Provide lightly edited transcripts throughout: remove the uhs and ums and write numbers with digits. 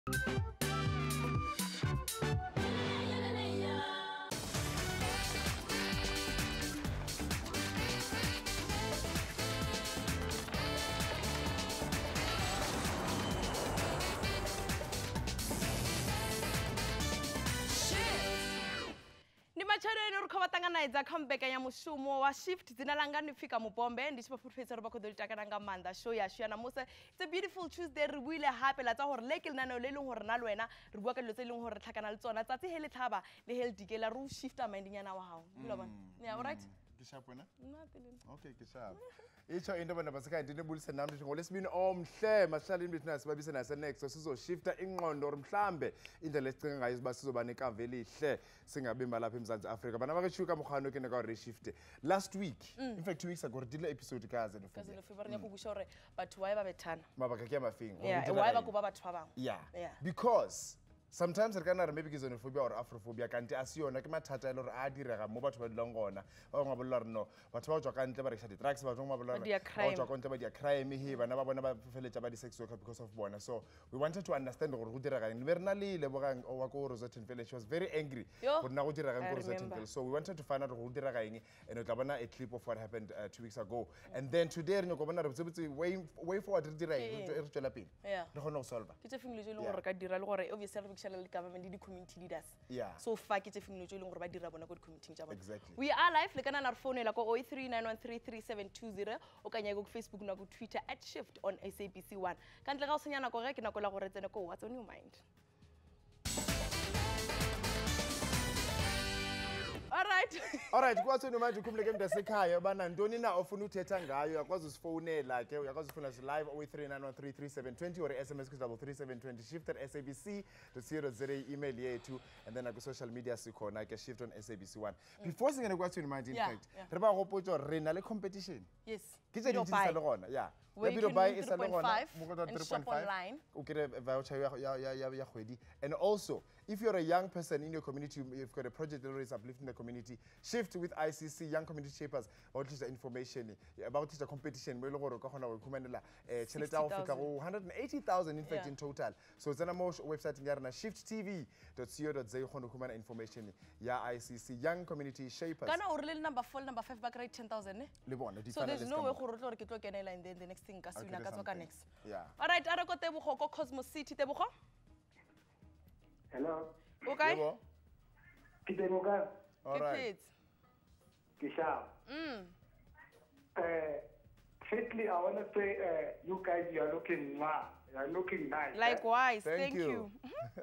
Machareni urukhavatanganaidza comeback ya mushumo wa shift dzina langa ni fika mupombe ndichipa professor bakho dolitaka nga manda show ya shana musa. It's a beautiful Tuesday re buile hape la tsa hore le ke lena le leng hore na le wena re bua ka dilo tse leng hore tlhakana le tsona tsatsi hele thaba le healthy ke la ru shifta mindinyana wa hao lo bona yeah all right Kishapona? Okay, kishap. Icho into bana basika indine bulise namhle ngolesibini omhle mashala into thina sibabise nase next sizo shifta ingqondo or mhlambe indlela esicinga ngayo siba sizoba nekave elihle singabimba lapha eMzantsi Afrika bana bakashuka mokhano ke ne ka re shift last week in fact 2 weeks ago dile episode ka Xenophobia re nyakukusha hore batho wa ba bethana mabaka ke mafingo wa ba kuba batho ba bang yeah because sometimes re kana re maybe ke xenophobia or afrophobia kanti asiyona ke mathata ele re a direga mo batho ba dilang gona ba ngwa bolla re no batho ba tswa kantle ba re shadi drugs ba tswa bolla re ba tswa kantle ba dia crime he bana ba bona ba feletsa ba di sex worker because of bona so we wanted to understand gore go direga eng le rena le bogang wa go Rosetten Village. She was very angry go nna go direga eng go Rosetten Village, so we wanted to find out go direga eng and o tla bona a clip of what happened 2 weeks ago and then today re go bona re botse way forward re dira eng re tswela pele re gona go solve ke tse fingile le gore ka dira le gore obviously the government and the community leaders. Yeah. So far, it's a feeling you're going to community. Exactly. We are live. Look at our phone. Like 08391333720. Or can you go Facebook, go Twitter @shift on SABC1. Can't let us know correct. What's on your mind? All right, kwathi noma nje ukhumule ke mntasekhaya bana ntoni na ofuna uthetha ngayo yakwazi usifonela ke uyakwazi ufuna live 08391333720 or SMS ku 33720 shift@sabc.co.za email yethu and then ku social media sikhona ke shift on SABC1 before singene kwathi noma in fact re ba go potso re na le competition yes ke tse di tsa le gona yeah we can buy is le gona mo go 3.5 o get a voucher ya khwedi and also if you're a young person in your community you've got a project that is uplifting the community shift with ICC young community shapers about the information about the competition mo le gore ka gona go khumanela tšhelete ya go fika go 180,000 in fact in total so tsena mo website ya rena shifttv.co.za go khumana information ya ICC young community shapers kana o re le number 5 ba grade 10,000 le bona so there's no way gore tlo ke tlo kenela in the next thing ka sina ka tsoka next yeah all right ara ko Tebogo ko Cosmos City Tebogo hello okay Tebogo all right Kisha firstly I want to say you guys you are looking nice likewise thank you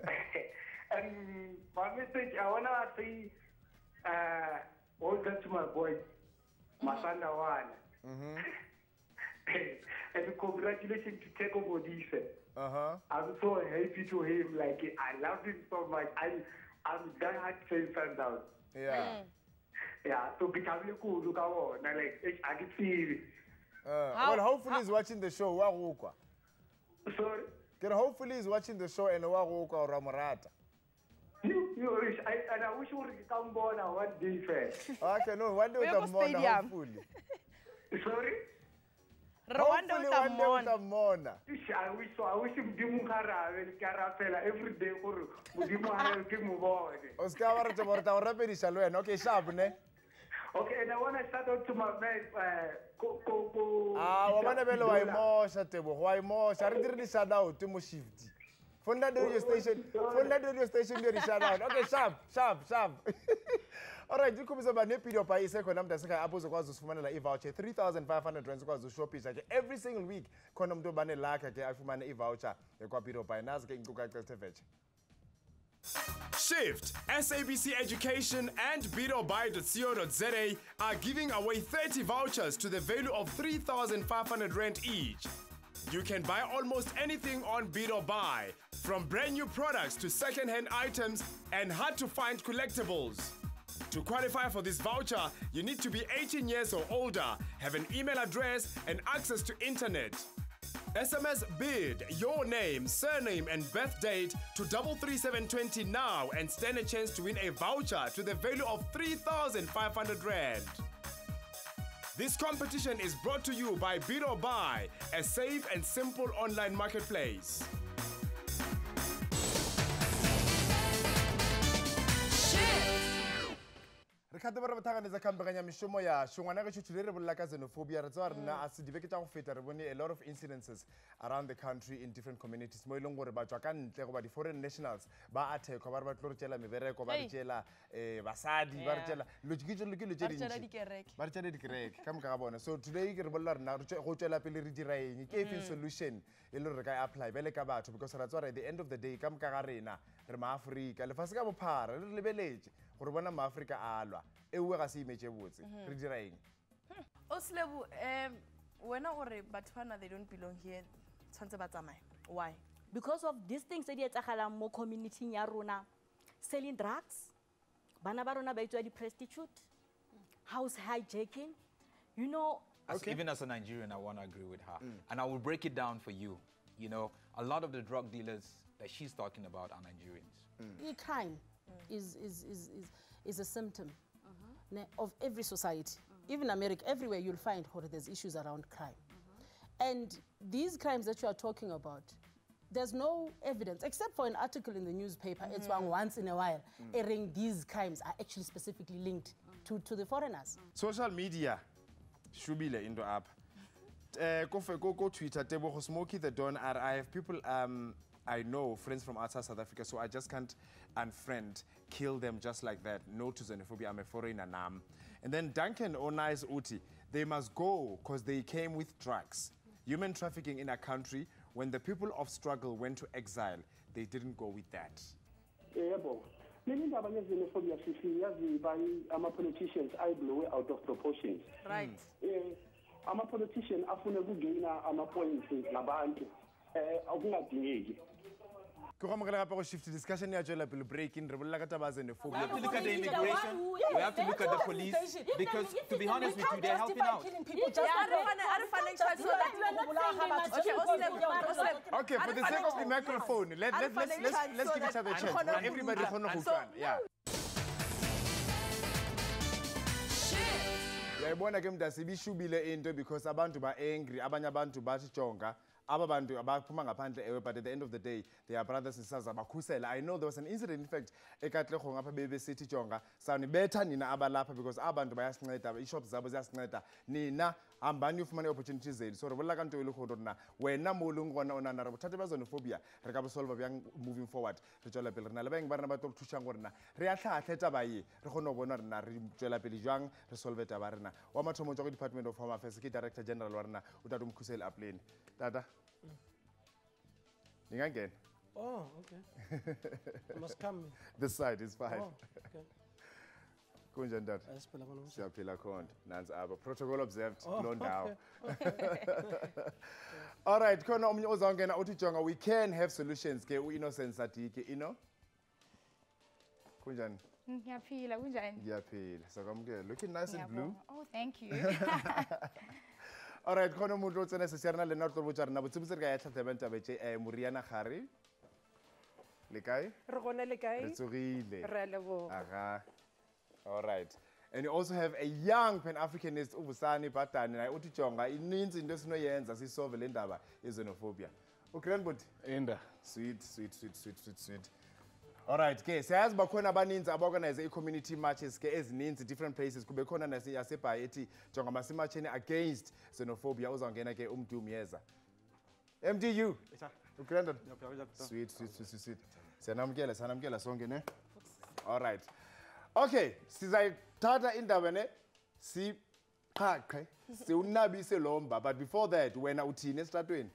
and my message I want to say all that to my boy Masanda one and congratulations to take over this. I'm so happy to him. Like I love him so much. I'm that hard to find out. Yeah. Yeah. So becoming cool. Look out. Now like I can see. Well, hopefully he's watching the show. Sorry. Hopefully he's watching the show and or Ramorata. You wish. And I wish you would come born one day first. Okay, no. One day we'll come born. Hopefully. Sorry. Rwanda utamona. I wish Mdimu Karafela every day for Mdimu Harel Kimubone. Oscar Warta or Rapidisha Luen, okay, sharp, ne? Okay, and I want to shout out to my man, Wamanabelo, why more, Shatebo, why more? Sharidri shout out to Mushifti. Phone that radio station, there is shout out. Okay, sharp. All right, you come about Nepido Pai second the second apples of course Fumana e voucher 3,500 rands because shop is like every single week. Konam do bane laka ke Fumana e voucher. The Quapido Pai Nas getting Shift, SABC Education and bidobuy.co.za are giving away 30 vouchers to the value of 3,500 rand each. You can buy almost anything on Bidobuy, from brand new products to second-hand items and hard-to-find collectibles. To qualify for this voucher, you need to be 18 years or older, have an email address and access to internet. SMS BID, your name, surname and birth date to 33720 now and stand a chance to win a voucher to the value of 3,500 rand. This competition is brought to you by Bidobuy, a safe and simple online marketplace. khate ba re bathaganetsa khampaganya mishomo ya shongwana ga tshuthu re bolla ka xenophobia re tswa rena a se dibeke tsa go feta re bone a lot of incidences around the country in different communities mo ileng gore ba tswa ka ntle go ba di foreign nationals ba athekwa ba re ba tlo re tshela mebereko ba re tshela basadi ba re tshela logikitse le ke le tshedi ba re tshela dikereke ka moka ga bona. So today ke re bolla rena go tshela pele re dira eng ke efeng solution e le re ka apply bele ka batho because ra tswa at the end of the day ka moka ga rena re ma Africa le fase ka bophara re lebeletse gore bona ma Africa alwa ewe ga se imetse botse re dira eng Oslebu wena ore batho bana they don't belong here tshwantse ba tsamaya why because of these things that etsagalang mo community ya rona selling drugs bana ba rona ba itswa di prostitute house hijacking you know Even as a Nigerian, I want to agree with her. And I will break it down for you. You know, a lot of the drug dealers that she's talking about are Nigerians. Crime is a symptom of every society. Even America, everywhere you'll find there's issues around crime. And these crimes that you are talking about, there's no evidence, except for an article in the newspaper, it's one once in a while, airing these crimes are actually specifically linked to the foreigners. Social media shubile into up go Twitter table go Smokey the Don I have people I know friends from outside South Africa, so I just can't unfriend kill them just like that. No to xenophobia, I'm a foreigner nam. And then Duncan Onais Uti, they must go because they came with drugs. Human trafficking in a country, when the people of struggle went to exile, they didn't go with that. Many xenophobia politicians I blow out of proportions. Right. I'm a politician afuna kugena ama-points nabantu akungadingeki. Go shift discussion ya tswela pele break in re bolla ka taba xenophobia. We have to look at the immigration. We have to look at the police because, to be honest with you, they're helping out. Okay, for the sake of the microphone, let's give each other a chance. Everybody yeah. Yayibona ke mntu sibishubile into because abantu ba angry, abanye abantu bathi jonga. But at the end of the day, they are brothers and sisters. I know there was an incident, in fact, City Jonga, better Nina Abalapa because Abantu by shops Zabazasneta, Nina, Ambanu for many opportunities. So, we're like to look on when Namulung on another xenophobia, Recabasolva young moving forward. Rijola Pelnalabang, Barnabato to Changorna, Reata Teta Bayi, Rehono Bonarna, Rijola Pelijang, Resolve Tabarna, Omatomo Department of Home Affairs, Director General Warna, Udadum Kusel Aplane. Dada. Again. Oh, okay. I must come. This side is fine. Oh, okay. Kunjan dad. Protocol observed. Blown down. All right. We can have solutions. Innocence you know. Kunjan. So looking nice and blue. Oh, thank you. All right, kono mutlo tsena se serna le nna tlo botsarna botsebotse re ka ya tlhatlhebanta betse Moriana Khari le kae re gona le kae re tsogile re lebo aha. All right, and you also have a young Pan-Africanist uBusani Patani na uthi jonga ininzi into esinoyenza sisolve le ndaba xenophobia ugrandbot enda sweet. All right, ke siyazi bakhona abaninzi aborganize i-community marches ke ezininzi different places kube khona naseyasebhayi ethi jonga masimarcheni against xenophobia uzawungena ke umdumyeza MDU ugrandon sweet siyanamkela sonke ne. All right, okay, sizayithatha indaba ne siqhaqhe siwunabise lomba, but before that wena uthini esitratweni?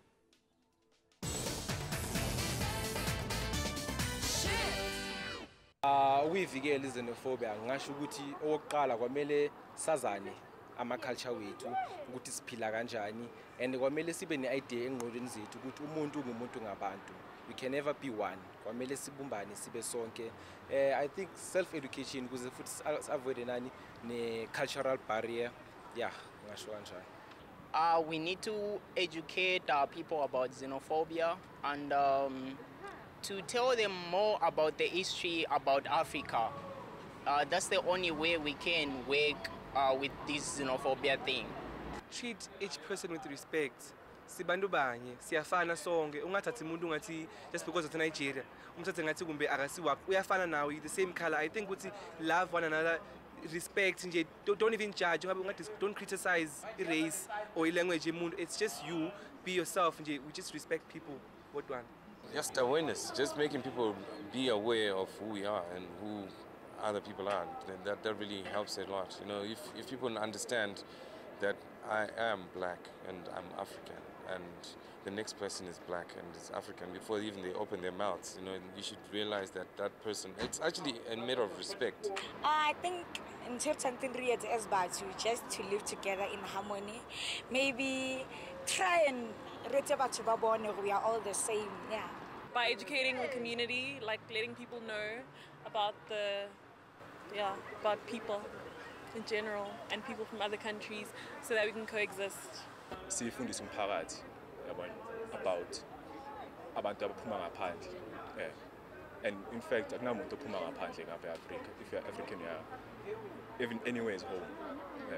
Uyivikela xenophobia ngisho ukuthi owokuqala kwamele sazane ama-culture wethu ukuthi siphila kanjani, and kwamele sibe ne-idea engqondweni zethu ukuthi umuntu ngumuntu ngabantu. We can never be one. Kwamele sibumbane sibe sonke. I think self-education ukuze futhi avoid ne-cultural barrier. Yeah, ngisho kanjani. We need to educate people about xenophobia and to tell them more about the history about Africa. That's the only way we can work with this xenophobia thing. Treat each person with respect. Sibantu banye, siyafana sonke. Ungathathi umuntu ngathi just because of Nigeria. Umthathe ngathi kumbe akasiwa. Uyafana nawe, the same color. I think ukuthi love one another respect nje, don't even judge, don't criticize race or language. It's just you, be yourself nje. We just respect people. What one? Just awareness, just making people be aware of who we are and who other people are. That really helps a lot. You know, if people understand that I am black and I'm African, and the next person is black and is African, before even they open their mouths, you know, you should realize that that person, it's actually a matter of respect. I think in something as bad to just to live together in harmony. Maybe try and we are all the same, yeah. By educating the community, like letting people know about about people in general and people from other countries so that we can coexist. Sifundisa umphakathi about abantu abaphuma ngaphandle. And in fact, akunamuntu ophuma ngaphandle ngapha eAfrika. If you're African, yeah, even anywhere is home. Yeah.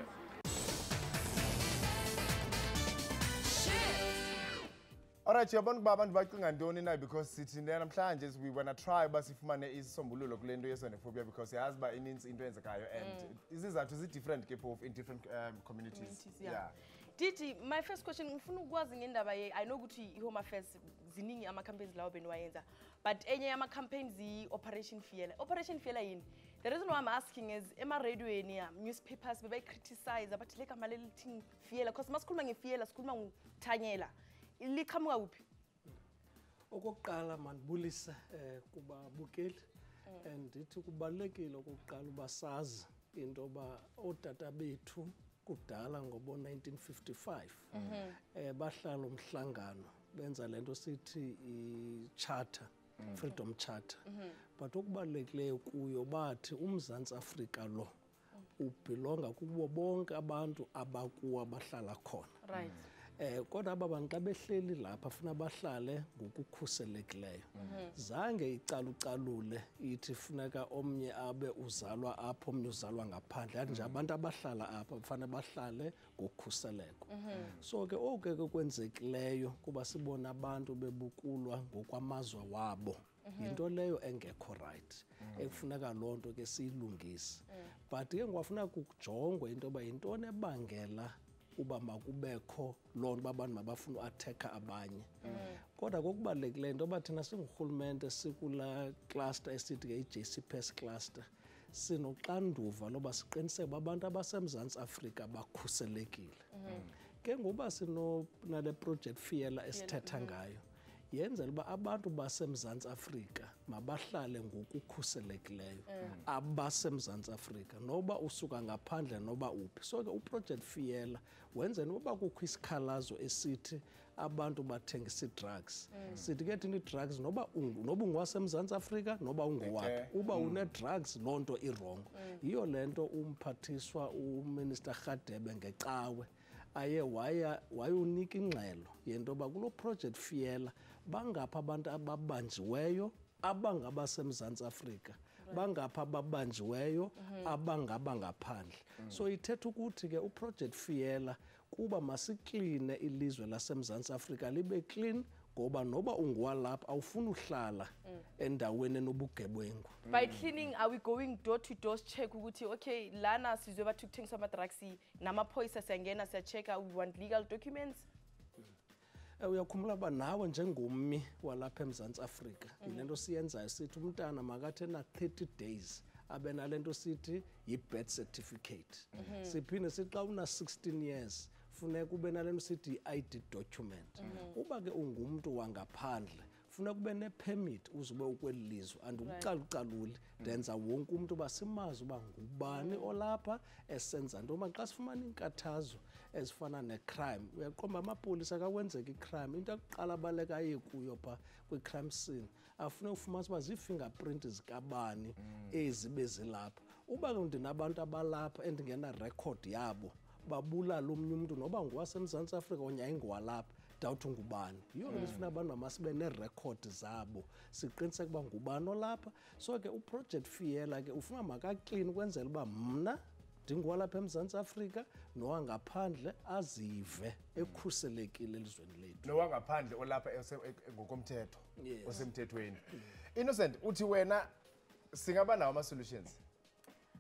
Alright, yabona kuba abantu bacinga ntoni na because sithi namhlanje we wanna try basifumane isisombululo kule nto ye-xenophobia because yazi ba ininzi into enzekayo and izizathu zi-different ke in different communities. Yeah. Didi, my first question, ngifuna ukwazi ngendaba I know ukuthi i-Home Affairs ziningi ama-campaigns lawo beniwayenza, but enye yama-campaigns yi-Operation Fiela. Operation Fiela yini? The reason why I'm asking is ema-radioweni newspapers bebayi-criticize abathi le gama lelithi Fiela because masikhuluma ngeFiela sikhuluma ngokuthanyela. Liqhamuka kuphi? Okokuqala mandibulise kubabukeli and ithi kubalekile okokuqala ubasazi into ba otata bethu kudala ngobo 1955 bahlala umhlangano benza lento sithi i-charter, freedom charter, but okubalulekileyo kuyo bathi uMzantsi Afrika lo ubelonga kubo bonke abantu abakuwa abahlala khona. Right. Kodwa aba bantu xa behleli lapha funa bahlale ngokukhuselekileyo. Zange icalucalule ithi funeka omnye abe uzalwa apho omnye uzalwa ngaphandle. Yathi nje abantu abahlala apha kufanele bahlale ngokukhuseleko. So ke oke kwenzekileyo kuba sibona abantu bebukulwa ngokwamazwe wabo. Into leyo engekho right. Ekufuneka lonto ke siyilungise. But ke ngwafuna kujongwe into ba yintoni ebangela uba makubekho loo nto abantu mabafuna uatheka abanye. Kodwa kokubalulekileyo into yoba thina singurhulumente sikula cluster esithi ke i-JCPS cluster sinoxanduva loba siqiniseke uba abantu abaseMzantsi Afrika bakhuselekile. Ke ngoba nale project Fiela esithetha ngayo yenzela uba abantu baseMzantsi Afrika mabahlale ngokukhuselekileyo abaseMzantsi Afrika noba usuka ngaphandle noba uphi. So ke uproject Fiela wenzela uba kukho isikhalazo esithi abantu bathengisa drugs. Sithi ke thina drugs noba ungowaseMzantsi Afrika noba ungowaphi uba une drugs lonto irongo. Yiyo lento umphathiswa uMinister Radebe ngecawe aye wayunika ingxelo yento ba kulo project Fiela bangapha abantu ababanjiweyo abangabaseMzantsi Afrika bangapha ababanjiweyo abangaba ngaphandle. So ithetha ukuthi ke uproject Fiela kuba masikline ilizwe laseMzantsi Afrika libe clean ngoba noba ungwalapha awufuna uhlala endaweni enobugebengu. By cleaning, are we going door to door check ukuthi okay lana sizwe bathu kuthengisa ama-drugs namaphoyisa siyangena siyachecka we want legal documents? Uyakhumbula ba nawe njengommi walapha eMzantsi Afrika yilento siyenzayo sithi umntana makathi na 30 days abe nalento sithi yi-birth certificate. Siphinde sithi xa una 16 years funeka ube nalento sithi yi-ID document. Uba ke ungumntu wangaphandle funeka ube ne-permit uzube ukweli lizwe and ukucalucalule ndenza wonke umuntu uba simazi uba ngubani olapha esenza nto. Uma xa sifumana inkathazo ezifana ne-crime uyaqomba amapolisa kakwenzeka i-crime into yokuqala abaleka aye kuyo pha kwi-crime scene afune ufumanisa uba zii-fingerprint zikabani ezi bezilapha. Uba ke ndinabantu abalapha endingena record yabo babulala omnye umuntu noba ngowaseMzantsi Afrika onye ayingowalapha dawuthi ngubani. Yiyo ke sifuna abantu amasibe ne-record zabo siqiniseke uba ngubani olapha. So ke uproject Fiela ke ufuna makaclean ukwenzela uba mna ndingowalapha eMzantsi Afrika nowangaphandle azive ekhuselekile elizweni lethu. Nowangaphandle olapha ngokomthetho osemthethweni. Innocent uthi wena singaba nawo ama-solutions?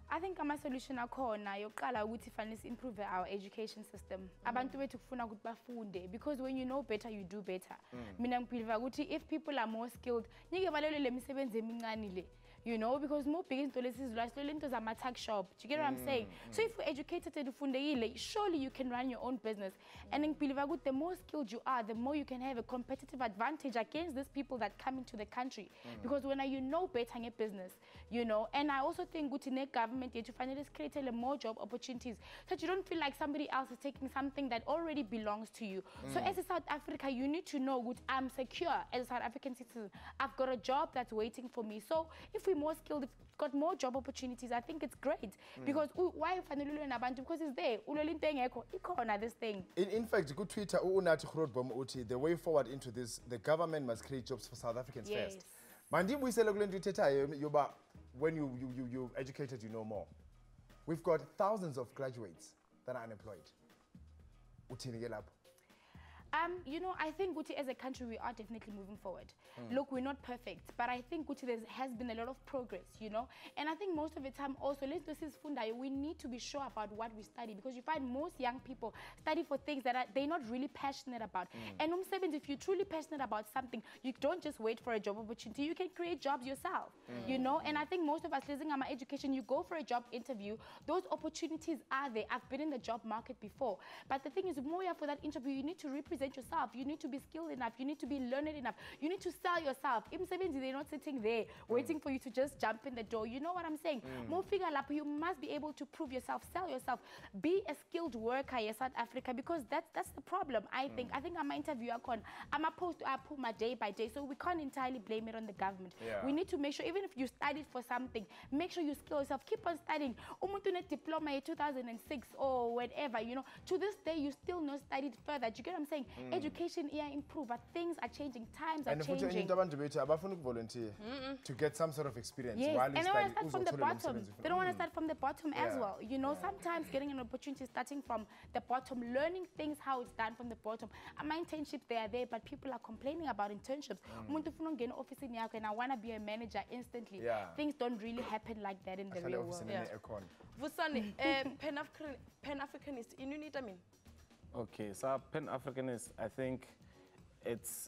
I think my solution akhona yokuqala ukuthi fanele improve our education system. Abantu bethu kufuna ukuthi bafunde because when you know better you do better. Mina ngibelieve ukuthi if people are more skilled, ngeke balele lemisebenzi emincane le. You know, because more big into a tag shop. Do you get what I'm saying? So if you're educated surely you can run your own business. And in Pilivagut, the more skilled you are, the more you can have a competitive advantage against these people that come into the country. Because when you know better in business, you know, and I also think good in government to finally create more job opportunities so that you don't feel like somebody else is taking something that already belongs to you. So as a South Africa, you need to know good, I'm secure as a South African citizen. I've got a job that's waiting for me. So if we're more skilled, if we've got more job opportunities, I think it's great. Because why finally because it's there. This thing. In fact, good Twitter, the way forward into this, the government must create jobs for South Africans first. Mandi when you educated, you know more. We've got thousands of graduates that are unemployed. You know, I think Guti, as a country, we are definitely moving forward. Look, we're not perfect, but I think Guti, there has been a lot of progress, you know. And I think most of the time also, we need to be sure about what we study because you find most young people study for things that they're not really passionate about. And if you're truly passionate about something, you don't just wait for a job opportunity. You can create jobs yourself, you know. And I think most of us listening on my education, you go for a job interview, those opportunities are there. I've been in the job market before. But the thing is, more for that interview, you need to represent yourself. You need to be skilled enough. You need to be learned enough. You need to sell yourself. Even they're not sitting there waiting for you to just jump in the door. You know what I'm saying? More figure up. You must be able to prove yourself, sell yourself, be a skilled worker in South Africa because that's the problem. I think I'm an interviewer. I'm supposed to put my day by day, so we can't entirely blame it on the government. We need to make sure, even if you studied for something, make sure you skill yourself. Keep on studying. Diploma in 2006 or whatever. You know, to this day you still not studied further. Do you get what I'm saying? Education here improve, but things are changing, times are changing. And volunteer to get some sort of experience. Yes, while and they want to start from the bottom. They don't want to start from the bottom as well. You know, sometimes getting an opportunity starting from the bottom, learning things how it's done from the bottom. My internships, they are there, but people are complaining about internships. And I want to be a manager instantly. Things don't really happen like that in the real world. Vusani, Pan-Africanist, in unit, I mean. Okay, so Pan-Africanist, I think it's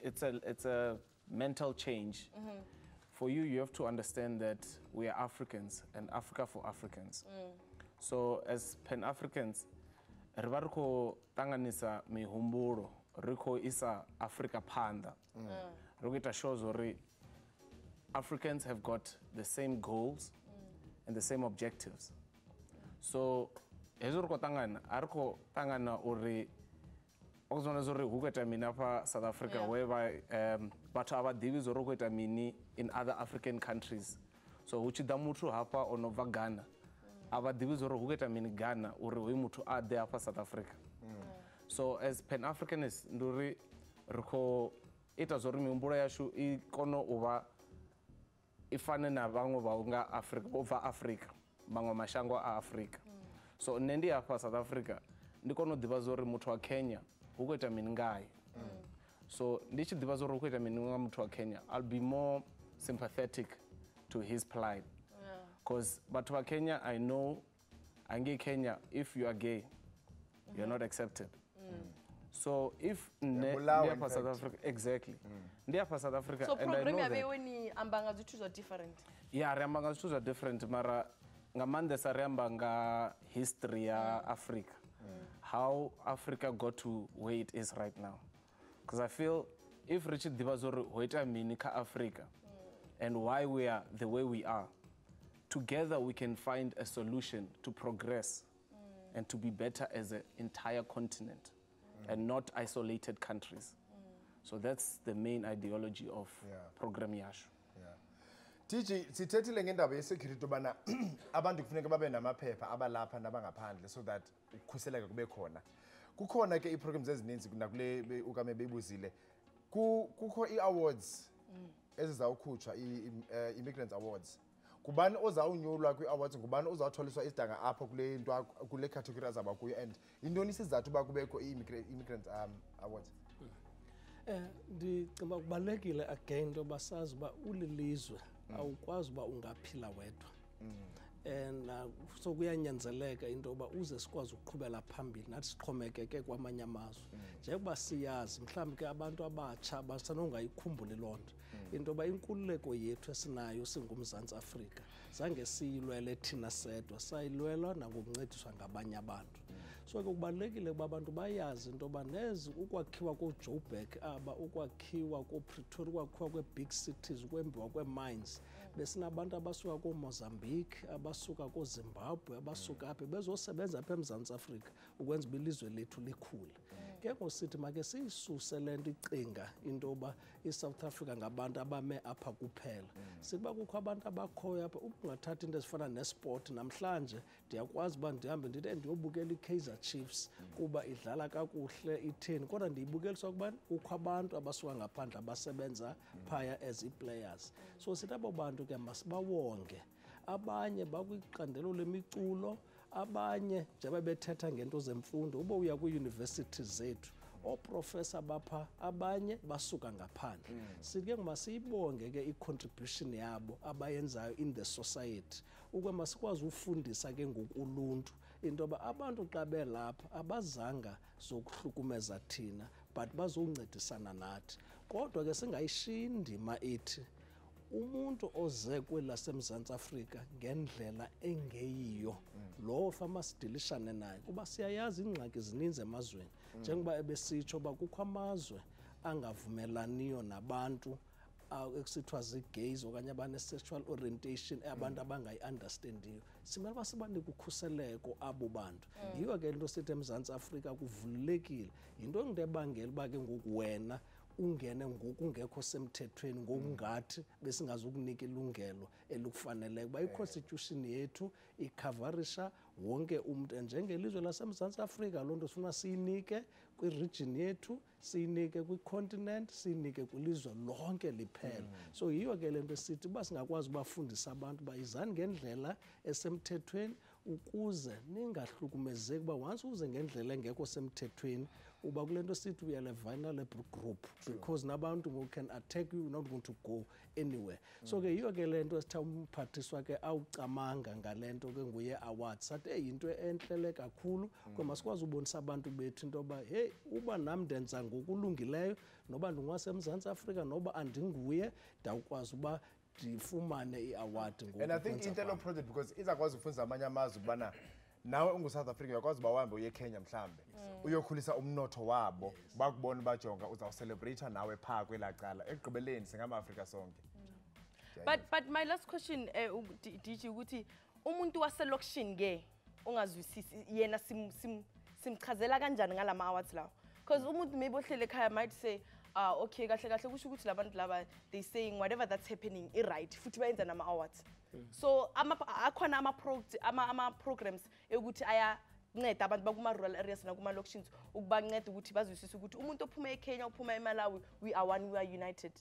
a mental change. For you, you have to understand that we are Africans and Africa for Africans. So as Pan-Africans, ribarko tanganisa mihumbulo, riko isa Africa panda. Rogita shows ori Africans have got the same goals and the same objectives. So Hezurko tangana, arko tangana ori okuzona zori huketa mina pa South Africa whereby batho abadivi zori huketa mini in other African countries. So uchida mutu hapa onova Ghana. Abadivi zori huketa mini Ghana uri hui mutu ade hapa South Africa. So as Pan-Africanists nduri riko ita zori miumbura yashu ikono uva ifane na bango baunga Africa over Africa. Bango mashango a Africa. So nendi hapa South Africa ndikono diva zori mutu wa Kenya hukweta mingai. So ndichi diva zori hukweta minunga mutu wa Kenya. I'll be more sympathetic to his plight. Because batu wa Kenya, I know angi Kenya, if you are gay, you're not accepted. So if near South Africa, exactly. Near South Africa, so and I know that. So when ambanga zitu are different. Yeah, ambanga zitu are different. Mara ngamande sa nga history ya Africa. How Africa got to where it is right now. Because I feel if Richard Divazori hoita minika Africa and why we are the way we are, together we can find a solution to progress and to be better as an entire continent and not isolated countries. So that's the main ideology of Program Yashu. TG, sithethile ngendaba yesecurity bana abantu kufuneka babe namaphepha abalapha nabangaphandle so that ukhuseleka kube khona. Kukhona ke iprograms ezininzi nakule ukame bebuzile. Kukho iawards ezizawukhutshwa immigrants awards. Kubani ozawunyulwa kwi-awards, ngubani ozawutholiswa isidanga apha kule into kule category azaba kuyo, and intoni isizathu ba kubekho immigrants awards? Ndicimba kubalulekile again into basazi uba ulilizwe awukwazi uba ungaphila wedwa. and so kuyanyanzeleka into yoba uze sikwazi ukuqhubela phambili nathi sixhomekeke kwamanye amazwe njengoba siyazi mhlawumbi ke abantu abatsha basanongayikhumbuli loo nto into yoba inkululeko yethu esinayo singumzantsi Afrika zange siyilwele thina sedwa sayilwela nangokuncediswa ngabanye abantu so ke kubalulekile ukuba abantu bayazi into yoba nezi ukwakhiwa kooJoburg aba ukwakhiwa kooPretoria ukwakhiwa kwee-big cities ukwembiwa kwee-mines besinabantu abasuka kooMozambique abasuka kooZimbabwe abasuka apha bezosebenza apha eMzantsi Afrika ukwenza uba ilizwe lethu likhule ke ngosithi make siyisuse le nto icinga into yoba iSouth Africa ngabantu abame apha kuphela sikuba kukho abantu abakhoyo apha ungathatha into ezifana nesport namhlanje ndiyakwazi uba ndihambe ndithi ndiyobukela iKaizer Chiefs kuba idlala kakuhle itheni kodwa ndiyibukeliswa ukuba kukho abantu abasuka ngaphandle abasebenza phaya as ii-players so sithi abo bantu ke masibawonge abanye bakwiqandelo lemiculo abanye njengoba bethetha ngento zemfundo uba uya kwiiyunivesithi zethu ooprofesa bapha abanye basuka ngaphandle sithi ke masiyibonge ke i-contribution yabo abayenzayo in the society ukuba masikwazi ufundisa ke ngokuluntu into yoba abantu xa belapha abazanga zokuhlukumeza thina but bazoncedisana nathi kodwa ke singayishiyi indima ethi umuntu oze kwelasemzantsi Afrika ngendlela engeyiyo lowo fama sidilishane naye kuba siyayazi ingxaki zininzi emazweni njengoba ebesitsho uba kukho amazwe angavumelaniyo nabantu ekusithiwa zii-gays okanye abane-sexual orientation abantu abangayi-understandiyo simele uba sibanike ukhuseleko abo bantu yiyo ke into sithi eMzantsi Afrika kuvulelekile yinto into ebangela uba ke ngoku wena ungene ngokungekho semthethweni ngokungathi besingazukunika ilungelo elikufaneleyo kuba i-constitution yethu ikhavarisha wonke umuntu njengelizwe laseMzantsi Afrika loo nto sifuna siyinike kwi-region yethu siyinike kwi-continent siyinike kwilizwe lonke liphela so yiyo ke le nto sithi uba singakwazi ubafundisa abantu uba yizani ngendlela esemthethweni ukuze ningahlukumezeki uba once uze ngendlela engekho semthethweni uba kule nto sithi we are a vulnerable group because nabantu who can attack you not going to go anywhere so ke yiyo ke le nto esitha umphathiswa ke awucamanga ngale nto ke nguye awards sathi yinto entlele kakhulu kodwa sikwazi ubonisa abantu bethu into yoba hey uba nam ndenza ngokulungileyo noba ndingwasemzantsi Afrika noba andinguye ndawukwazi uba ndifumane i-award and I think intelo project because izakwazi ukufundisa amanye amazwe ukubana nawe ungu-South Africa uyakwazi uba uhambe uye Kenya mhlambe uyokhulisa umnotho wabo bakubona bajonga uzawucelebrate nawe phaa kwelaa cala ekugqibeleni singama-Afrika sonke but my last question DJ ukuthi umuntu waselokishini ke ungazwisisi yena simchazela kanjani ngala ma-awards lawo because umuntu maybe ohlele ekhaya might say okay kahle kahle kusho ukuthi labantu laba they saying whatever that's happening i-right futhi bayenza nama-awards so akhona ama-programs ukuthi ayanceda abantu bakuma-rural areas nakuma-locations ukubanceda ukuthi bazwisise ukuthi umuntu ophuma eKenya ophuma eMalawi we are one we are united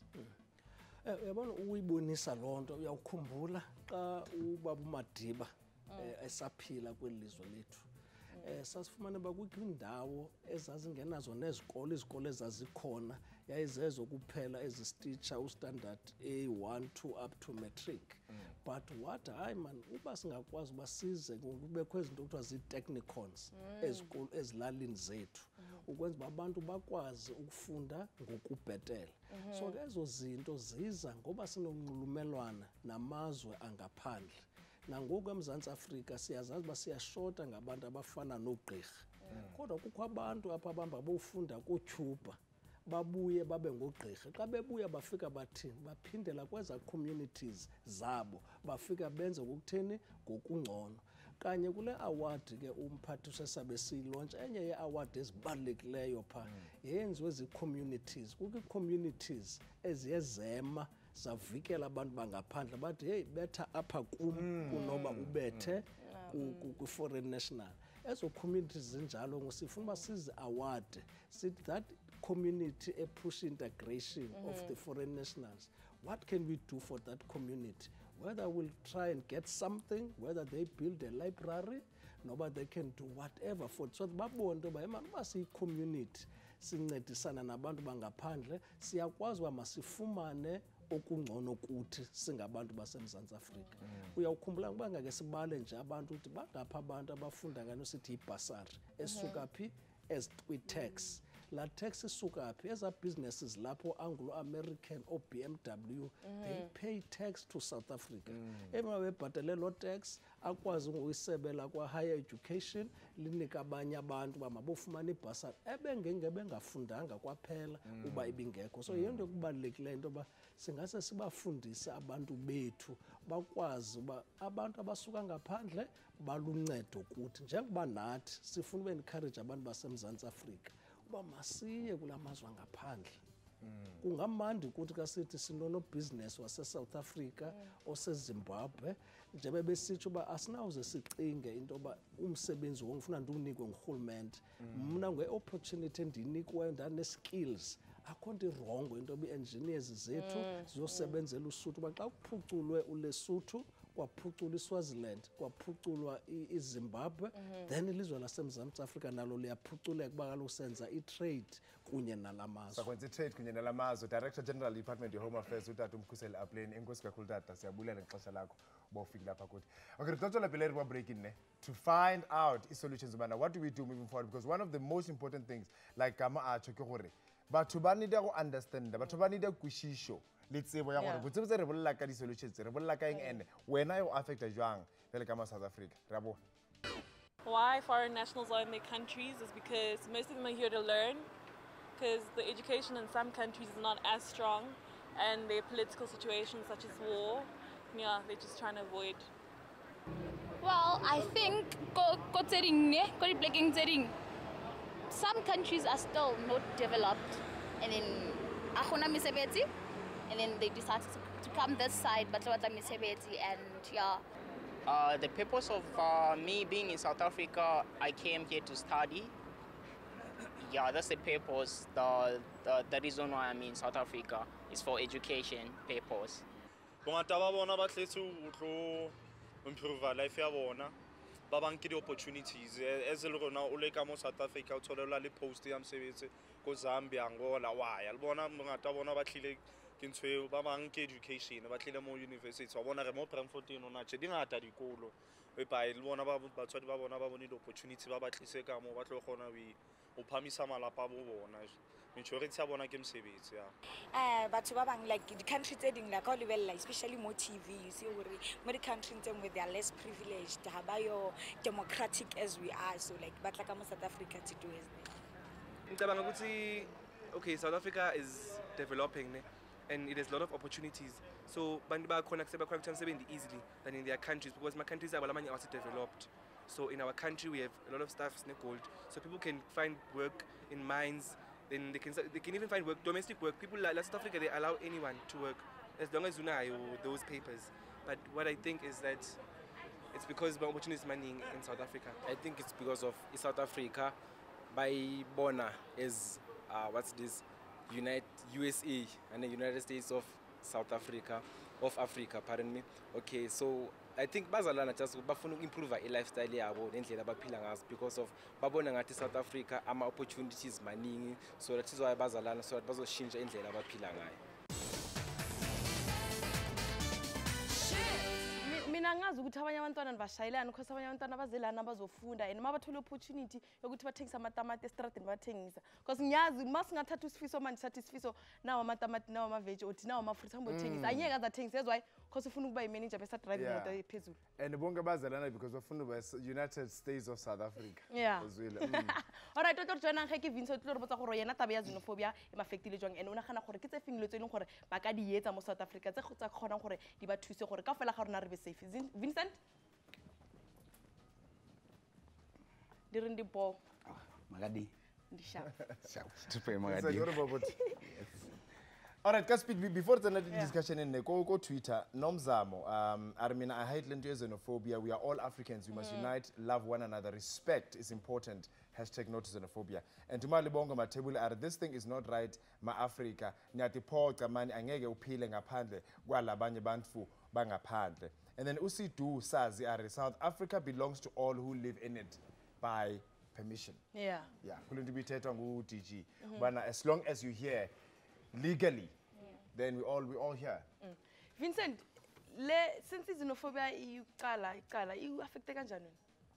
uyabona uyibonisa loo nto uyawukhumbula xa ubaba uMadiba esaphila kweli lizwe lethu sasifumane uba kukho iindawo ezazingenazo nezikolo izikolo ezazikhona yayizezo kuphela ezistitsha ustandard A1 2 up to matric but what hayi man uba singakwazi uba size kubekho izinto kuthiwa zii-technicons ezikolo ezilalini zethu ukwenza uba abantu bakwazi ukufunda ngokubhetele so ke ezo zinto ziza ngoba sinonxulumelwana namazwe angaphandle nangoku eMzantsi Afrika siyazazi uba siyashota ngabantu abafana noogqirha kodwa kukho abantu apha abahamba bofunda kootyhubha babuye babe ngoogqirha xa bebuya bafika bathini baphindela kweza communities zabo bafika benze ngokutheni ngokungcono kanye kule award ke umphathiswa SABC launch enye ye-award ezibalulekileyo phaa yenziwe zii-communities kukho ii-communities eziyezema zavikela abantu bangaphandle bathi hey betha apha kum kunoba ubethe kwi-foreign national ezo communities zinjalo ngosifuna uba sizi-award sithi that community epush integration of the foreign nationals what can we do for that community whether we'll try and get something whether they build a library noba they can do whatever for so babone into yoba emani uba siyi-community sincedisana nabantu bangaphandle siyakwazi uba masifumane okungcono kuthi singabantu baseMzantsi Afrika. Uyawukhumbula ukuba ngeke sibale nje abantu ukuthi bangapha abantu abafunda ngano sithi ibhasari esuka phi kwi-tax. La tax isuka phi eza businesses lapho Anglo-American or BMW they pay tax to South Africa. Ema bebhatele lo tax akwazi ukuyisebela kwa higher education linika abanye abantu bamabofumana ibhasari ebengengafundanga kwaphela uba ibingekho. So yento kubalekile into ba singase sibafundise abantu bethu bakwazi uba abantu abasuka ngaphandle baluncedo kuthi njengoba nathi sifuna encourage abantu baseMzantsi Afrika uba masiye kulamazwe ngaphandle. Kungamandi ukuthi kasithi sinono business wase South Africa oseZimbabwe njebe besitsho uba asinawuze sicinge into ba umsebenzi wongifuna ndiunikwe ngurhulumente mna ngeopportunity endinikwe ndane skills akho nto irongo into bi-engineers zethu ziyosebenzela uSuthu uba xa kuphuculwe uLesotho kwaphuculwa iSwaziland kwaphuculwa iZimbabwe then ilizwe laseMzantsi Afrika nalo liyaphuculeka kuba kaloku senza itrade kunye nalamazwe. Sakwenza itrade kunye nalamazwe. Director General Department of Home Affairs uTata uMkhuseli Apleni. Enkosi kakhulu tata, siyabulela ngexesha lakho bawufika lapha kuthi. Okay, Dr. Lapileli wa break in to find out solutions about what do we do moving forward, because one of the most important things like Gama acho ke gore batho ba need go understand, batho ba need kwishisho le tsebo ya gore botsebotse re bolla ka di-solutions re bolla ka eng ene wena yo affecta jwang le ka South Africa ra bona. Why foreign nationals are in their countries is because most of them are here to learn, because the education in some countries is not as strong and their political situations such as war, they're just trying to avoid. Well, I think some countries are still not developed, and then they decided to come this side, but the purpose of me being in South Africa, I came here to study. Yeah, that's the purpose. The reason why I'm in South Africa is for education purpose. Improve life ya bona ba banke di opportunities as le rona o le ka mo South Africa o tholela le post ya msebetsi ko Zambia Angola waya le bona mongata bona ba tlile ke ntshwe ba banke education ba tlile mo university wa bona re mo Frankfurt no na tse dingata dikolo e ba le bona ba batswadi ba bona ba bone di opportunity ba tlise ka mo ba tlo gona o phamisa malapa bo bona majority ya bona ke msebetsi ya batho ba bang like the country tse ding like all lebella especially more TV you see where more the countries where they are less privileged ha ba yo democratic as we are, so like batla ka mo South Africa to do as ngicabanga ukuthi okay, South Africa is developing and it has a lot of opportunities, so bantu bakhona kusebenza umsebenzi easily than in their countries, because my countries are lamanye awase developed. So in our country we have a lot of stuff gold, so people can find work in mines. Then they can even find work, domestic work. People like South Africa, they allow anyone to work as long as you know those papers. But what I think is that it's because the opportunity is money in South Africa. I think it's because of South Africa by Bona is what's this USA and the United States of South Africa pardon me. Okay, so I think bazalana just bafuna improve a lifestyle yabo nendlela abaphila ngazo, because of babona ngathi South Africa ama opportunities maningi, so that is why bazalana so that bazoshintsha indlela abaphila ngayo. Mina ngazi ukuthi abanye abantwana bashayelana because abanye abantwana bazelana bazofunda and mabathola opportunity yokuthi bathengisa amatamati estradini bathengisa, because ngiyazi masingathatha isifiso manje sathi isifiso nawo amatamati nawo amaveji othi nawo amafruit ambothengisa anyeke azathengisa ezwayi because ufuna ukuba imanager bese drive imoto ephezulu and bonke bazelana because bafuna uba United States of South Africa. Yeah. All right, Dr. Joanna Kheki Vincent tlo re botsa gore yena taba ya xenophobia e mafectile jwang and ona gana gore ke tse fengilwe tse leng gore ba ka di etsa mo South Africa tse tsa kgonang gore di ba thuse gore ka fela ga rona re be safe. Vincent dirindi bo magadi ndisha tupe magadi. All right, guys, before the discussion in go Twitter, Nomzamo, I hate xenophobia. We are all Africans. We must unite, love one another. Respect is important. Hashtag no to xenophobia. And to my libongo my table, this thing is not right. Ma Africa, nyati po kamani angege upile ngaphandle, gwala banye bantu bangaphandle. And then usi do sazi South Africa belongs to all who live in it by permission. Yeah. Yeah. Kuluntu bithetwa ngu DG. But as long as you hear legally, then we all here. Vincent, since xenophobia iqala affecte kanjani?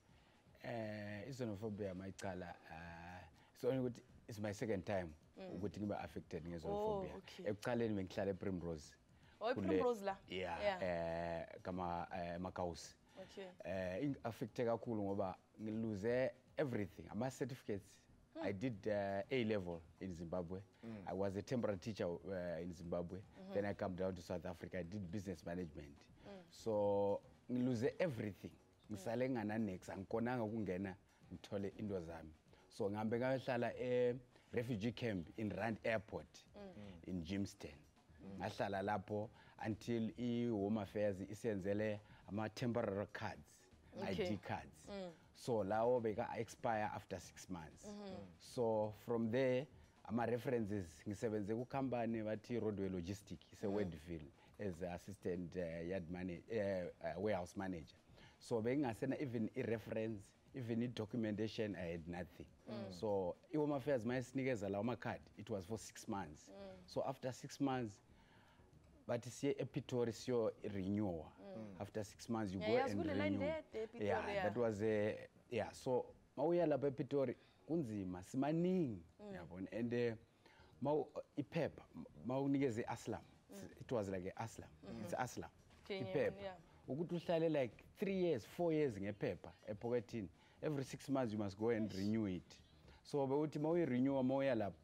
Xenophobia mayicala so only it's my second time ukuthi ngiba affected nge-xenophobia. Ekuqaleni bengihlala ePrimrose. Primrose la? Yeah, kama Makausi. Okay. Affected kakhulu ngoba ngilose everything. Ama certificates. I did A level in Zimbabwe. I was a temporary teacher in Zimbabwe. Then I come down to South Africa. I did business management. So ngilose everything. Ngisale ngananex angikonanga ukungena ngithole into zami. So ngihambe ngahlala refugee camp in Rand Airport in Jimston. Ngahlala lapho until i-Home Affairs isenzele ama temporary cards, ID cards. So lawo beka expire after 6 months. So from there ama references ngisebenze ku company bathi Roadway Logistic ise Wordville as assistant yard manager warehouse manager. So bengasena even i-reference, even i-documentation, I had nothing. So i-Home Affairs mayisinikeza lawo ma-card, it was for 6 months. So after 6 months, but siye ePitori siyo renewal. After 6 months you go and renew. That was so mawuya lapha ePitori kunzima simaningi yabona and iphepha mawunikeze aslam. It was like a aslam. It's aslam. Iphepha ukuthi uhlale like 3 years 4 years ngephepha epocketini, every 6 months you must go and renew it. So bekuthi mawuyi renew mawuya lapha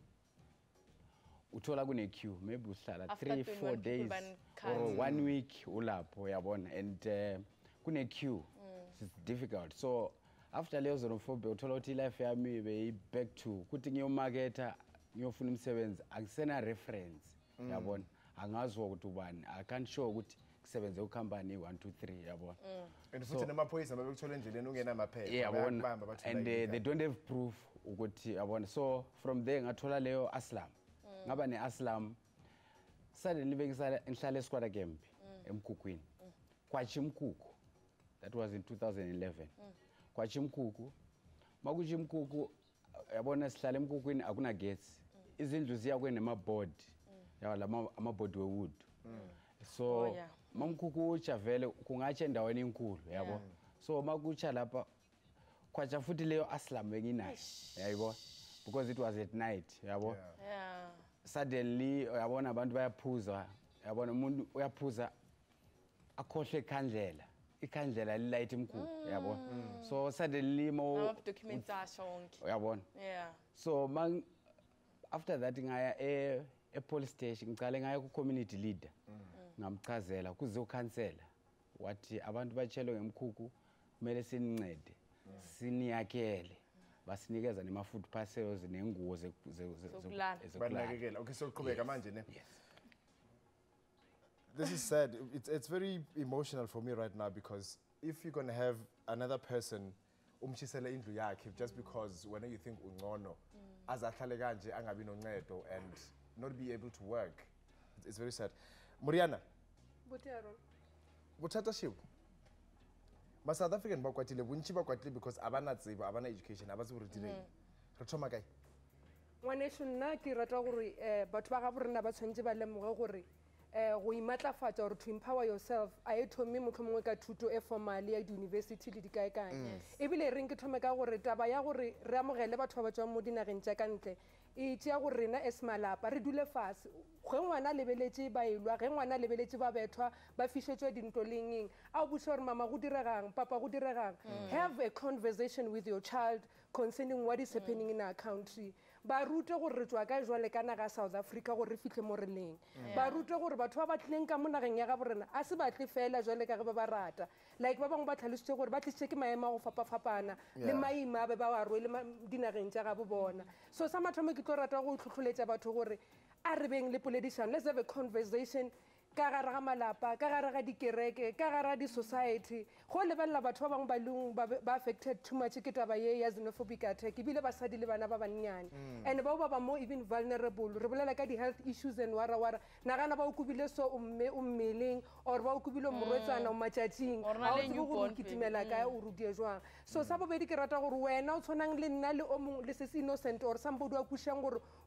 uthola kune queue, maybe uhlala 3-4 days or 1 week ulapho yabona and kune queue. It's difficult. So after leyo xenophobia uthola ukuthi life yami be back to kuthi ngiyomarketa ngiyofuna umsebenzi akusena reference yabona, angazwa ukuthi ubani, I can't show ukuthi kusebenze ucompany 1 2 3 yabona. And futhi namaphoyisa mabekuthola endleleni ungena amaphepha yabona, and they don't have proof ukuthi yabona. So from there ngathola leyo aslam. Ngaba ne-aslam suddenly bengihlala eSquatter camp eMkhukwini kwaChimkuku. That was in 2011. kwaChimkuku makuChimkuku yabona sihlala eMkhukwini akuna gets, izindlu ziya kwenema-board yala ama-board we-wood. So mamkhuku utsha vele kungatsha endaweni enkulu yabo. So makutsha lapha kwatsha futhi leyo aslam benginayo yayibona, because it was at night yabo. Suddenly yabona abantu bayaphuza yabona, umuntu uyaphuza akhohle ikhandlela light emkhulu yabona. So suddenly documents ashonke yabona. So after that ngaya police station ngicale ngaya ku community leader ngamchazela kuze ukhansela wathi abantu batshelo ngemkhuku kumele sinincede siniyakele basinikeza nema-food parcels nengubo zokulala. Okay, so qhubeka manje ne. This is sad. It's very emotional for me right now, because if you're going to have another person umshisela indlu yakhe just because when you think ungcono azahlale kanje angabi noncedo and not be able to work, it's very sad. Muriana Butata Shiv, ma South African ba kwatile bontsi ba kwatile because abana tsebo abana education abatse go rutileng re thoma kae ngwane nna ke rata gore batho ba ga borena ba tshwantse ba lemoge gore go imatlafatsa or to empower yourself a e thome motho mongwe ka thuto e formal ya di-university le dikaekae ebile reng ke thome ka gore taba ya gore re amogele batho ba ba tswang mo dinageng tša ka ntle e tšea gore rena as malapa re dule fase ge ngwana lebeletse ba elwa ge ngwana lebeletse ba bethwa ba fišetswe dinto lengeng a o botse gore mama go diregang papa go diregang. Have a conversation with your child concerning what is happening in our country. Ba rute gore re tswa ka jwale ka naga South Africa gore re fitlhe mo re leng. Ba rute gore batho ba batlileng ka mo nageng ya ga borena a se batle fela jwale ka ge ba ba rata, like ba bangwe ba tlhalositse gore ba tlisitse ke maemo a go fapafapana le maima be ba wa rwele dinageng tša gabo bona. So sa mathomo ke tlo rata go tlhotlholetša batho gore a re beng le poledišano. Let's have a conversation ka gare ga malapa, ka gare ga dikereke, ka gare ga di-society, go lebelela batho ba bangwe ba leng ba affected too much ke taba ye ya xenophobic attack, ebile basadi le bana ba bannyane and bao ba ba mo even vulnerable. Re bolela ka di-health issues and wara nagana ba o kubile so o mmeleng or ba o kubile morwetsana o matšatšing a o tsebe gore o kitimela kae o rudie jwang. So sa bobedi ke rata gore wena o tshwanang le nna le o mongwe le se se innocent or somebody wa kušang gore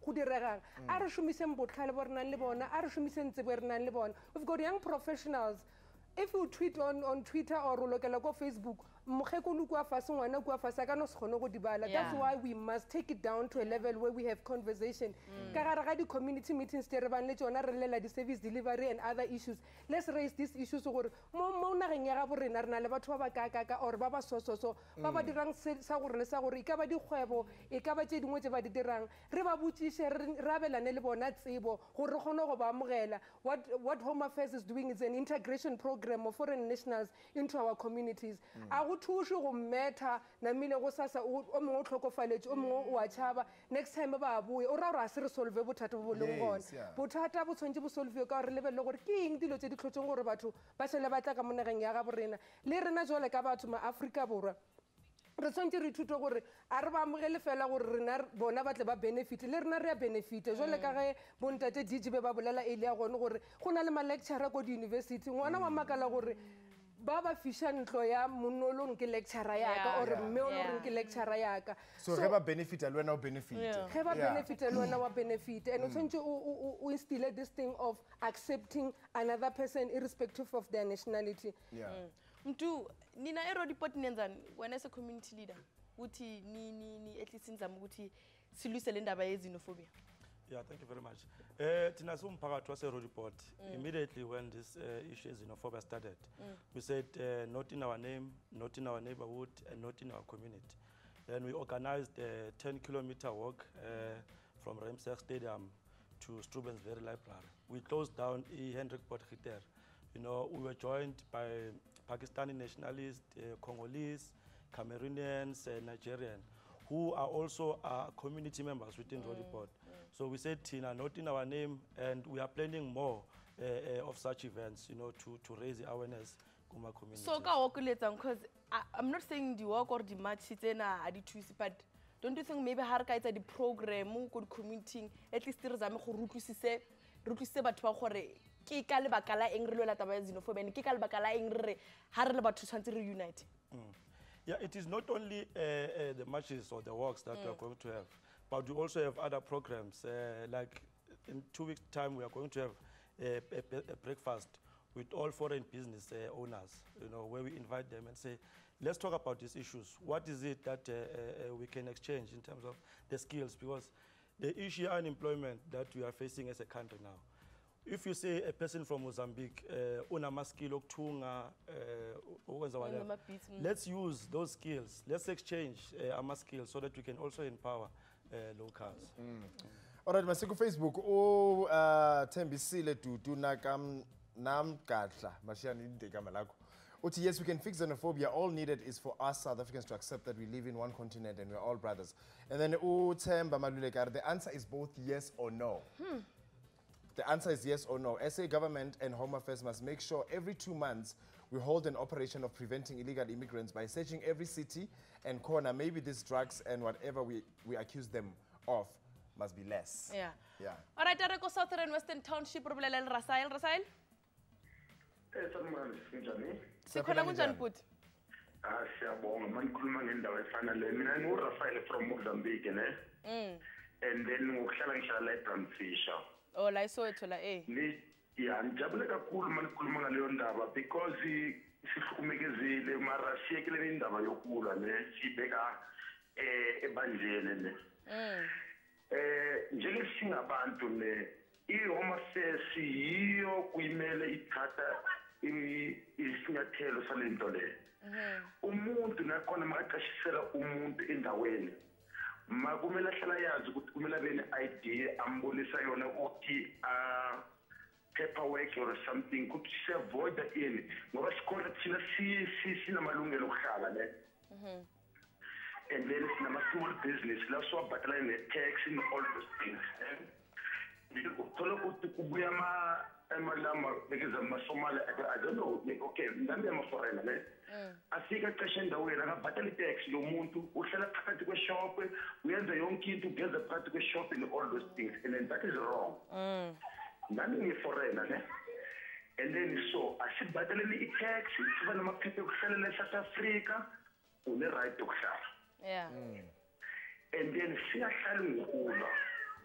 go diregang a re šomiseng botlhale bo re nang le bona a re šomiseng tsebo e re nang le bona. We've got young professionals. If you tweet on Twitter or o lokela ko Facebook, mokgekolo kua fase ngwana kua fase a ka no se kgone go di bala. That's why we must take it down to a level where we have conversation. Ka gare ga di-community meetings te re bang le tsona re lela di-service delivery and other issues. Let's raise these issues gore mo nageng ya ga bo rena re na le batho ba ba ka or ba ba so ba ba dirang sa gore le sa gore e ka ba dikgwebo e ka ba tse dingwe tse ba di dirang re ba botsiše re abelane le bona tsebo gore re kgone go ba amogela. What Home Affairs is doing is an integration program of foreign nationals into our communities. A go thuše go metha namile go sasa o mongwe o tlhokofaletše o mongwe o a tšhaba next time ba boe o ra gore a se re solve bothata bo bo leng gona bothata bo tshwanetse bo solve ka gore re lebelele gore ke eng dilo tse di tlhotseng gore batho ba šele ba tla ka mo nageng ya ga borena le rena jwale ka batho ma-Afrika Borwa re tshwanetse re ithute gore a re ba amogele fela gore rena bona ba tle ba benefite le rena re ya benefite jwale ka ge bontate dijibe ba bolela e le ya gone gore go na le ma-lecturer ko di-university ngwana wa makala gore ba ba fisha ntlo ya monolong ke lecturer yaka or mme o loreng ke lecturer yaka so ge ba benefita le wena o benefite ge ba benefita le wena wa benefit and o tshwanetse o instill this thing of accepting another person irrespective of their nationality. Mtu nina ero report nenzani when as a community leader uthi ni at least inzama ukuthi siluse le ndaba ye xenophobia. Yeah, thank you very much. Tina Sumparath was a report. Immediately when this issue of xenophobia started, we said not in our name, not in our neighborhood, and not in our community. Then we organized a 10-kilometer walk from Ramsey Stadium to Strubensville Library. We closed down Hendrik Potgieter. You know, we were joined by Pakistani nationalists, Congolese, Cameroonians, Nigerian, who are also community members within Rodiport. So we said, Tina, not in our name, and we are planning more of such events, you know, to raise the awareness in our community. So, because I'm not saying the work or the match, but don't you think maybe harka it's a program, good community, at least there is a rutusise batho ba gore ke ka lebaka la eng re lwela taba ya xenophobia ke ka lebaka la eng re ha re le batho tshwantse re unite. Yeah, it is not only the marches or the walks that we are going to have, but we also have other programs. Like in 2 weeks' time, we are going to have a breakfast with all foreign business owners, you know, where we invite them and say, let's talk about these issues. What is it that we can exchange in terms of the skills? Because the issue of unemployment that we are facing as a country now, if you say a person from Mozambique, let's use those skills. Let's exchange our skills so that we can also empower locals. All right, Masiku Facebook, Tembisile Tutu Nam Katla, Mashiani Degamalako. Yes, we can fix xenophobia. All needed is for us South Africans to accept that we live in one continent and we're all brothers. And then the answer is both yes or no. The answer is yes or no. SA government and Home Affairs must make sure every 2 months we hold an operation of preventing illegal immigrants by searching every city and corner. Maybe these drugs and whatever we accuse them of must be less. Yeah. Yeah. All right, Tareko Southern Western Township, Rasail. Rasail? Sikhona kunjani futhi? Siyabonga manikhuluma ngendawo efana le mina nguRafael from Mozambique ne and then ngokuhlala ngihlala la eBramfisher. Oh la iSoweto la ni ya ngijabule kakhulu manikhuluma ngaleyo ndaba because sihlukumekezile mara siyekele indaba yokulwa ne sibeka ebandleni ne njenge singabantu ne iHome Affairs yiyo kuyimele ithatha isinyathelo salento le umuntu nakhona makaqashisela umuntu endaweni makumele ahlala yazi ukuthi kumele abe ne-ID ambonisa yona ukuthi paperwork or something ukuthi si-avoid ini ngoba sikhona thina sinamalungelo okuhlala ne and then sinama-small business la siwabhatalane ne-tax and all those things uthola ukuthi kubuya amalama because amasomali I don't know okay mntambi yamaforena ne afika aqeshe endaweni akabhatala itax lo muntu uhlala phakathi kweshop uyenza yonke into ugeza phakathi kweshop and all those things and then that is wrong nami ngiforena ne and then so asibhataleni itax siba namaphepha okuhlalela eSouth Africa une right yokuhlala yeah and then siyahlala ngokulwa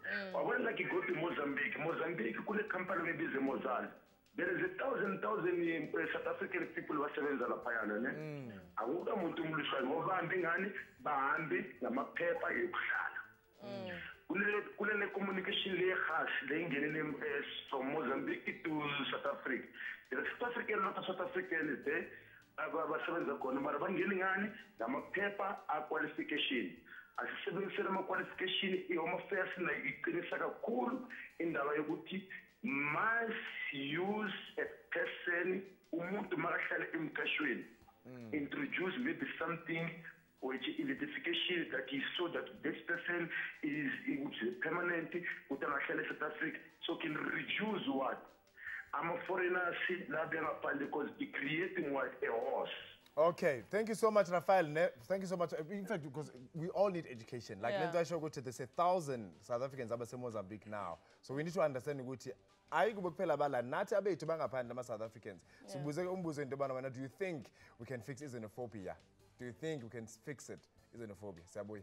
wabona like you go to Mozambique kule company bebize Mozambique. There is 1,000 South African people basebenza laphayana ne. Akuka umuntu umlishwayo ngoba bahambe ngani bahambe ngamaphepha yokuhlala. Kule ne communication le khas le ingene from Mozambique to South Africa. There is South African not South African is there. Abasebenza khona mara bangene ngani ngamaphepha a qualification. Asisebenzisela ama qualification iHome Affairs na iqinisa kakhulu indaba yokuthi must use a person umuntu makahlala emqashweni introduce maybe something which identification that he saw that this person is permanent utanahlala South Africa so can reduce what I'm a foreigner because they creating what a horse. Okay, thank you so much, Rafael. Thank you so much. In fact, because we all need education. Like, let's show there's 1,000 South Africans in Mozambique now. So we need to understand ukuthi ayikubokuphela bala nathi abethu bangaphandle ama South Africans. So umbuzo into bana, do you think we can fix xenophobia? Do you think we can fix it? Xenophobia. Siyabuya.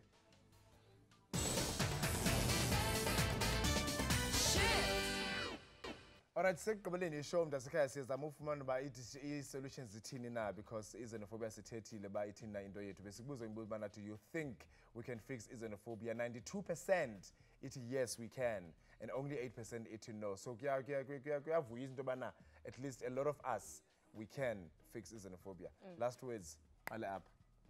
Alright, sekugqibeleni ishow mntasekhaya sizama ukufumana ba i-solutions zithini na because xenophobia sithethile ba ithini na into yethu besikubuza imibuzo bana do you think we can fix xenophobia 92% ithi yes we can and only 8% ithi no so kuyavuya into bana at least a lot of us we can fix xenophobia. Last words ale up.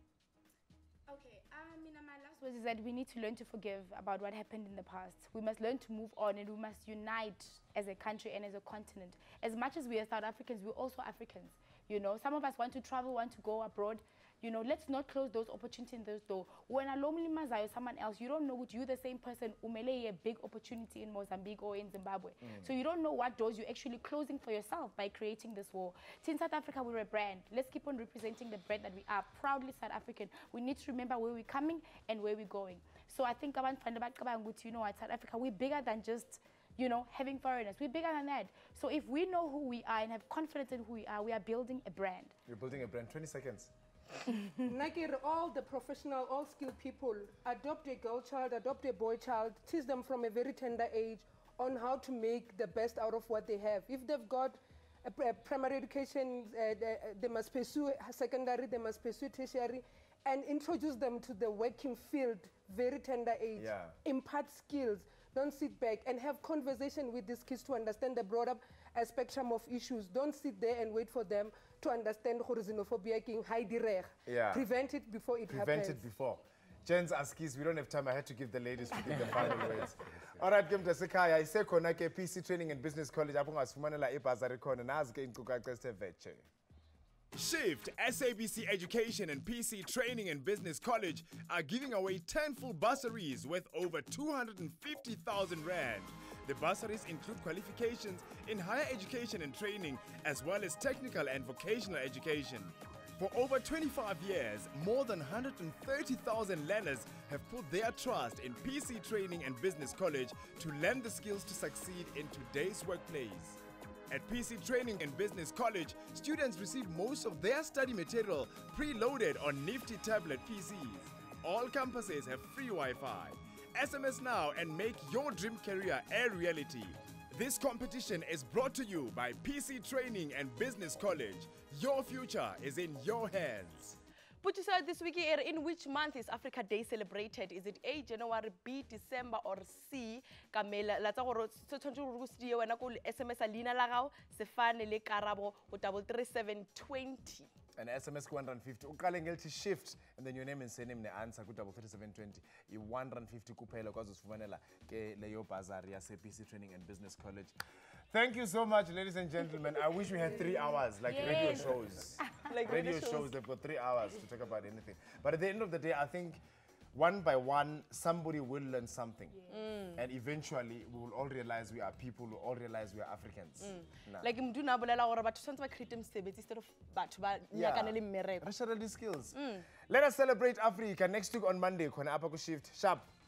Okay, my last words is that we need to learn to forgive about what happened in the past. We must learn to move on and we must unite as a country and as a continent. As much as we are South Africans, we're also Africans. You know, some of us want to travel, want to go abroad. You know, let's not close those opportunities in those doors. When a lonely mazayo someone else, you don't know what you're the same person umele a big opportunity in Mozambique or in Zimbabwe. So you don't know what doors you're actually closing for yourself by creating this war. In South Africa, we're a brand. Let's keep on representing the brand that we are, proudly South African. We need to remember where we're coming and where we're going. So I think about you know, at South Africa, we're bigger than just, you know, having foreigners. We're bigger than that. So if we know who we are and have confidence in who we are building a brand. You're building a brand. 20 seconds. Nakir, all the professional, all skilled people, adopt a girl child, adopt a boy child, teach them from a very tender age on how to make the best out of what they have. If they've got a primary education, they must pursue secondary, they must pursue tertiary, and introduce them to the working field, very tender age. Impart skills. Don't sit back and have conversation with these kids to understand the broader spectrum of issues. Don't sit there and wait for them to understand xenophobia. Prevent it before it happens. Prevent it before. Gents, askis, we don't have time. I had to give the ladies to give the final words. All right, Mtasekhaya, isekhona ke PC Training and Business College apho ngasifumanela ibhazari khona nazi ke inkcukacha esevetshe. Shift, SABC Education and PC Training and Business College are giving away 10 full bursaries worth over 250,000 Rand. The bursaries include qualifications in higher education and training, as well as technical and vocational education. For over 25 years, more than 130,000 learners have put their trust in PC Training and Business College to learn the skills to succeed in today's workplace. At PC Training and Business College, students receive most of their study material preloaded on nifty tablet PCs. All campuses have free Wi-Fi. SMS now and make your dream career a reality. This competition is brought to you by PC Training and Business College. Your future is in your hands. Put yourself this week, in which month is Africa Day celebrated? Is it A, January, B, December, or C, Kamela? Let's go SMS Alina Lagao, Sefane Le Karabo, 33720. An SMS 150. Ukalengel to shift and then your name and surname the answer ku 33720. 150 kuphela kwazi usifumanela ke leyo bazari ya PC Training and Business College. Thank you so much, ladies and gentlemen. I wish we had 3 hours like radio shows. Like radio shows, they've got 3 hours to talk about anything. But at the end of the day, I think one by one, somebody will learn something. And eventually, we will all realize we are people, we will all realize we are Africans. Like, you don't instead of racial skills. Let us celebrate Africa next week on Monday. Shift sharp.